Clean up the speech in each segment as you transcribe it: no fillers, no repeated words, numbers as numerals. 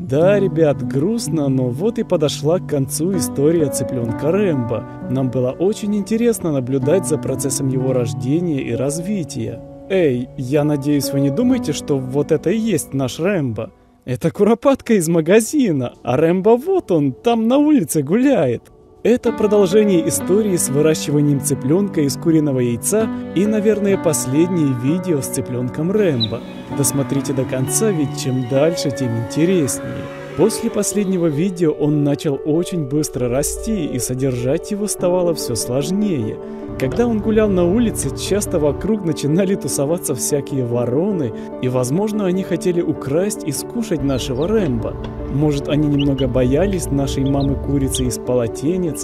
Да, ребят, грустно, но вот и подошла к концу история цыпленка Рэмбо. Нам было очень интересно наблюдать за процессом его рождения и развития. Эй, я надеюсь, вы не думаете, что вот это и есть наш Рэмбо? Это куропатка из магазина, а Рэмбо вот он, там на улице гуляет. Это продолжение истории с выращиванием цыпленка из куриного яйца и, наверное, последнее видео с цыпленком Рэмбо. Досмотрите до конца, ведь чем дальше, тем интереснее. После последнего видео он начал очень быстро расти, и содержать его ставало все сложнее. Когда он гулял на улице, часто вокруг начинали тусоваться всякие вороны, и, возможно, они хотели украсть и скушать нашего Рэмбо. Может, они немного боялись нашей мамы-курицы из полотенец.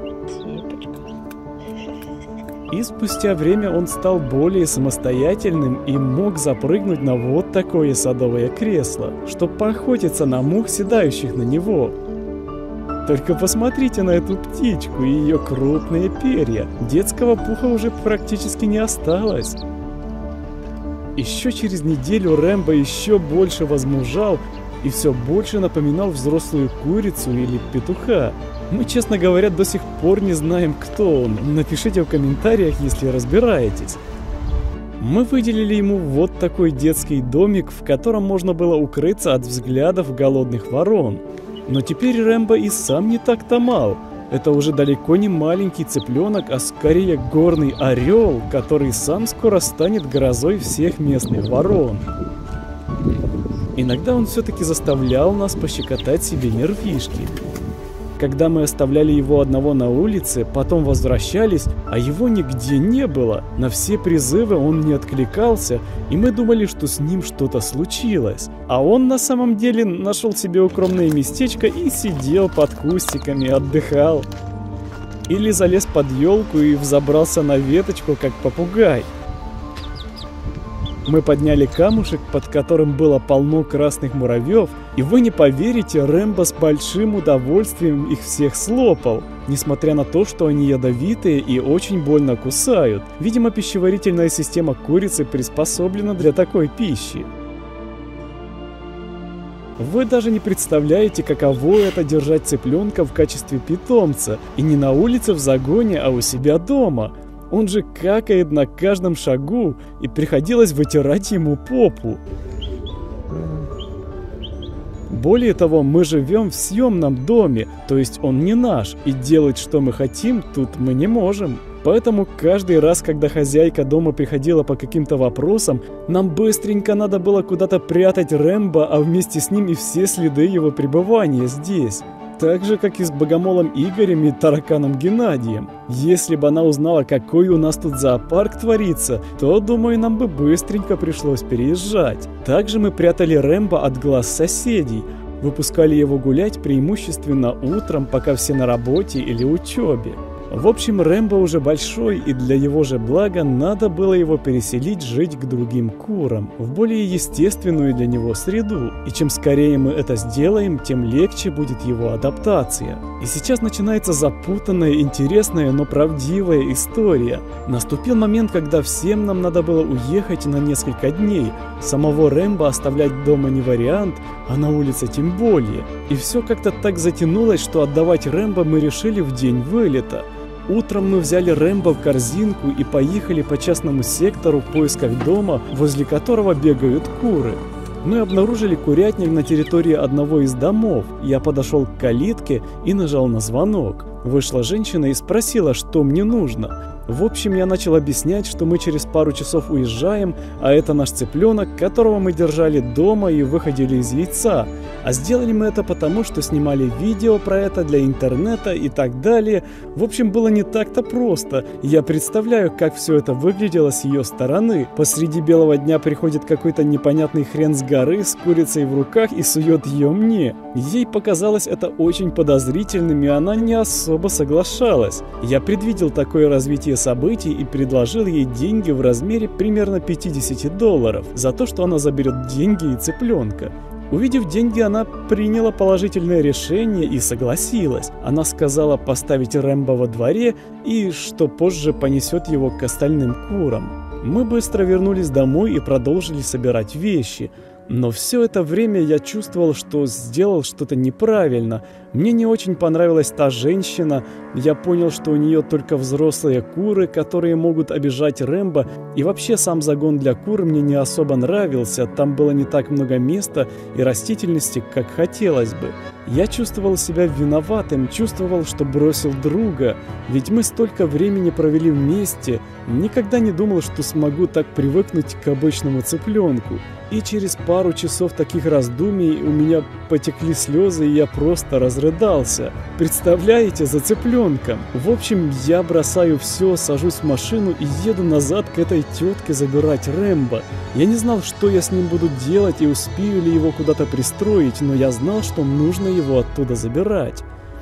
И спустя время он стал более самостоятельным и мог запрыгнуть на вот такое садовое кресло, чтобы поохотиться на мух, седающих на него. Только посмотрите на эту птичку и ее крупные перья. Детского пуха уже практически не осталось. Еще через неделю Рэмбо еще больше возмужал и все больше напоминал взрослую курицу или петуха. Мы, честно говоря, до сих пор не знаем, кто он. Напишите в комментариях, если разбираетесь. Мы выделили ему вот такой детский домик, в котором можно было укрыться от взглядов голодных ворон. Но теперь Рэмбо и сам не так-то мал. Это уже далеко не маленький цыпленок, а скорее горный орел, который сам скоро станет грозой всех местных ворон. Иногда он все-таки заставлял нас пощекотать себе нервишки. Когда мы оставляли его одного на улице, потом возвращались, а его нигде не было. На все призывы он не откликался, и мы думали, что с ним что-то случилось. А он на самом деле нашел себе укромное местечко и сидел под кустиками, отдыхал. Или залез под елку и взобрался на веточку, как попугай. Мы подняли камушек, под которым было полно красных муравьев, и вы не поверите, Рэмбо с большим удовольствием их всех слопал, несмотря на то, что они ядовитые и очень больно кусают. Видимо, пищеварительная система курицы приспособлена для такой пищи. Вы даже не представляете, каково это держать цыпленка в качестве питомца, и не на улице в загоне, а у себя дома. Он же какает на каждом шагу, и приходилось вытирать ему попу. Более того, мы живем в съемном доме, то есть он не наш, и делать, что мы хотим, тут мы не можем. Поэтому каждый раз, когда хозяйка дома приходила по каким-то вопросам, нам быстренько надо было куда-то прятать Рэмбо, а вместе с ним и все следы его пребывания здесь. Так же, как и с богомолом Игорем и тараканом Геннадием. Если бы она узнала, какой у нас тут зоопарк творится, то, думаю, нам бы быстренько пришлось переезжать. Также мы прятали Рэмбо от глаз соседей. Выпускали его гулять преимущественно утром, пока все на работе или учебе. В общем, Рэмбо уже большой, и для его же блага надо было его переселить жить к другим курам, в более естественную для него среду. И чем скорее мы это сделаем, тем легче будет его адаптация. И сейчас начинается запутанная, интересная, но правдивая история. Наступил момент, когда всем нам надо было уехать на несколько дней. Самого Рэмбо оставлять дома не вариант, а на улице тем более. И все как-то так затянулось, что отдавать Рэмбо мы решили в день вылета. Утром мы взяли Рэмбо в корзинку и поехали по частному сектору в поисках дома, возле которого бегают куры. Мы обнаружили курятник на территории одного из домов. Я подошел к калитке и нажал на звонок. Вышла женщина и спросила, что мне нужно. В общем, я начал объяснять, что мы через пару часов уезжаем, а это наш цыпленок, которого мы держали дома и выходили из яйца. А сделали мы это потому, что снимали видео про это для интернета и так далее. В общем, было не так-то просто. Я представляю, как все это выглядело с ее стороны. Посреди белого дня приходит какой-то непонятный хрен с горы с курицей в руках и сует ее мне. Ей показалось это очень подозрительным, и она не особо соглашалась. Я предвидел такое развитие событий и предложил ей деньги в размере примерно $50 за то, что она заберет деньги и цыпленка. Увидев деньги, она приняла положительное решение и согласилась. Она сказала поставить Рэмбо во дворе и что позже понесет его к остальным курам. Мы быстро вернулись домой и продолжили собирать вещи. Но все это время я чувствовал, что сделал что-то неправильно. Мне не очень понравилась та женщина. Я понял, что у нее только взрослые куры, которые могут обижать Рэмбо. И вообще сам загон для кур мне не особо нравился. Там было не так много места и растительности, как хотелось бы. Я чувствовал себя виноватым, чувствовал, что бросил друга. Ведь мы столько времени провели вместе. Никогда не думал, что смогу так привыкнуть к обычному цыпленку. И через пару часов таких раздумий у меня потекли слезы, и я просто разрыдался. Представляете, за цыпленком. В общем, я бросаю все, сажусь в машину и еду назад к этой тетке забирать Рэмбо. Я не знал, что я с ним буду делать и успею ли его куда-то пристроить, но я знал, что нужно его оттуда забирать.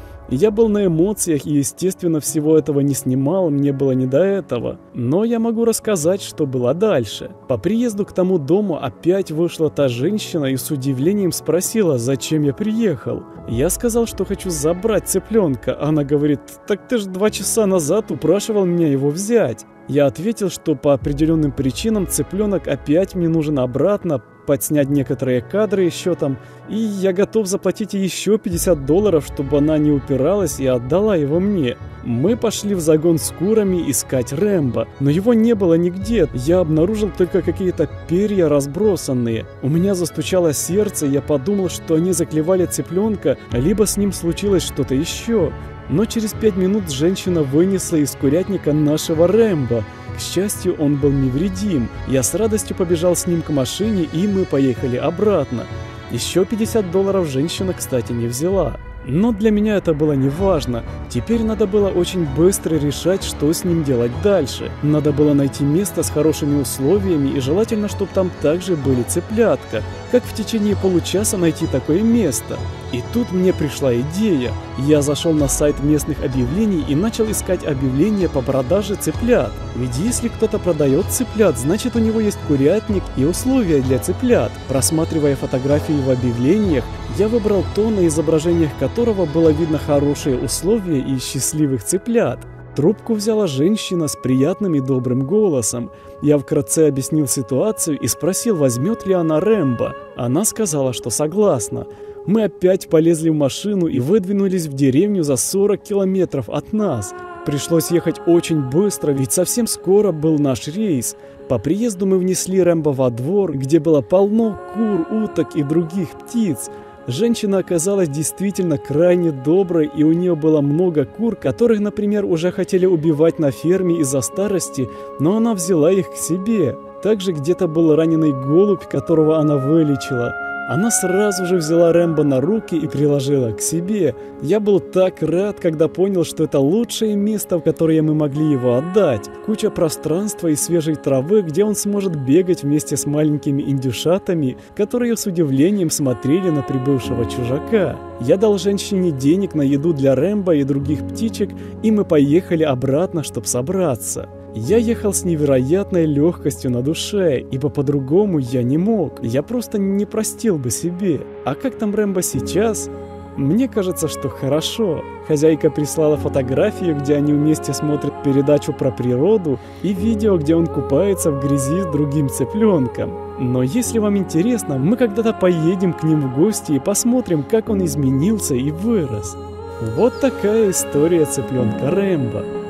Я был на эмоциях и, естественно, всего этого не снимал, мне было не до этого. Но я могу рассказать, что было дальше. По приезду к тому дому опять вышла та женщина и с удивлением спросила, зачем я приехал. Я сказал, что хочу забрать цыпленка. Она говорит, так ты же 2 часа назад упрашивал меня его взять. Я ответил, что по определенным причинам цыпленок опять мне нужен обратно, подснять некоторые кадры еще там, и я готов заплатить еще $50, чтобы она не упиралась и отдала его мне. Мы пошли в загон с курами искать Рэмбо, но его не было нигде. Я обнаружил только какие-то перья разбросанные. У меня застучало сердце, я подумал, что они заклевали цыпленка, либо с ним случилось что-то еще. Но через 5 минут женщина вынесла из курятника нашего Рэмбо. К счастью, он был невредим. Я с радостью побежал с ним к машине, и мы поехали обратно. Еще $50 женщина, кстати, не взяла. Но для меня это было не важно. Теперь надо было очень быстро решать, что с ним делать дальше. Надо было найти место с хорошими условиями, и желательно, чтобы там также были цыплятка. Как в течение получаса найти такое место? И тут мне пришла идея. Я зашел на сайт местных объявлений и начал искать объявления по продаже цыплят. Ведь если кто-то продает цыплят, значит у него есть курятник и условия для цыплят. Просматривая фотографии в объявлениях, я выбрал то, на изображениях которого было видно хорошие условия и счастливых цыплят. Трубку взяла женщина с приятным и добрым голосом. Я вкратце объяснил ситуацию и спросил, возьмет ли она Рэмбо. Она сказала, что согласна. Мы опять полезли в машину и выдвинулись в деревню за 40 километров от нас. Пришлось ехать очень быстро, ведь совсем скоро был наш рейс. По приезду мы внесли Рэмбо во двор, где было полно кур, уток и других птиц. Женщина оказалась действительно крайне доброй, и у нее было много кур, которых, например, уже хотели убивать на ферме из-за старости, но она взяла их к себе. Также где-то был раненый голубь, которого она вылечила. Она сразу же взяла Рэмбо на руки и приложила к себе. Я был так рад, когда понял, что это лучшее место, в которое мы могли его отдать. Куча пространства и свежей травы, где он сможет бегать вместе с маленькими индюшатами, которые с удивлением смотрели на прибывшего чужака. Я дал женщине денег на еду для Рэмбо и других птичек, и мы поехали обратно, чтобы собраться. Я ехал с невероятной легкостью на душе, ибо по-другому я не мог. Я просто не простил бы себе. А как там Рэмбо сейчас? Мне кажется, что хорошо. Хозяйка прислала фотографию, где они вместе смотрят передачу про природу, и видео, где он купается в грязи с другим цыпленком. Но если вам интересно, мы когда-то поедем к ним в гости и посмотрим, как он изменился и вырос. Вот такая история цыпленка Рэмбо.